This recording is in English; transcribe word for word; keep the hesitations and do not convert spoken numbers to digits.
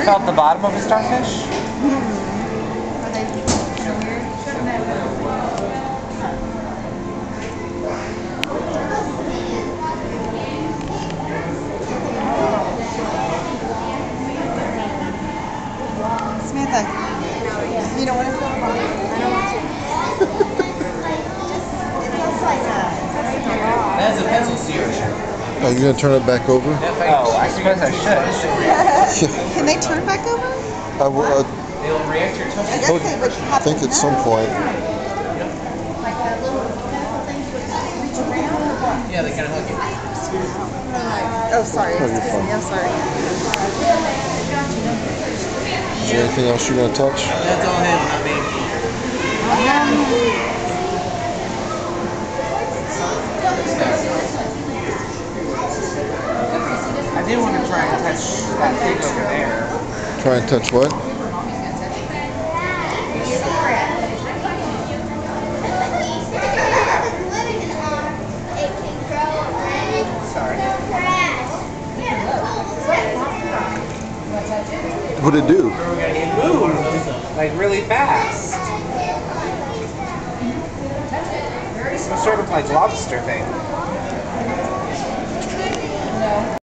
felt the bottom of a starfish? Are they weird? Samantha, you don't want to feel the bottom? I don't want to. It feels like a... That's a pencil sear. Are you going to turn it back over? Oh, I suppose I should. Can they turn back over? I, will, uh, They'll react your I touch. guess they would I have think to at some know. point. Like that little metal thing you would reach around? Yeah, they kind of hook you. Oh, sorry. Oh, you're Excuse fine. me. I'm sorry. Is there anything else you're going to touch? That's all him, not me. I did want to try and touch that thing over there. Try and touch what? Sorry. What'd it do? It moved, like, really fast. Some sort of, like, lobster thing.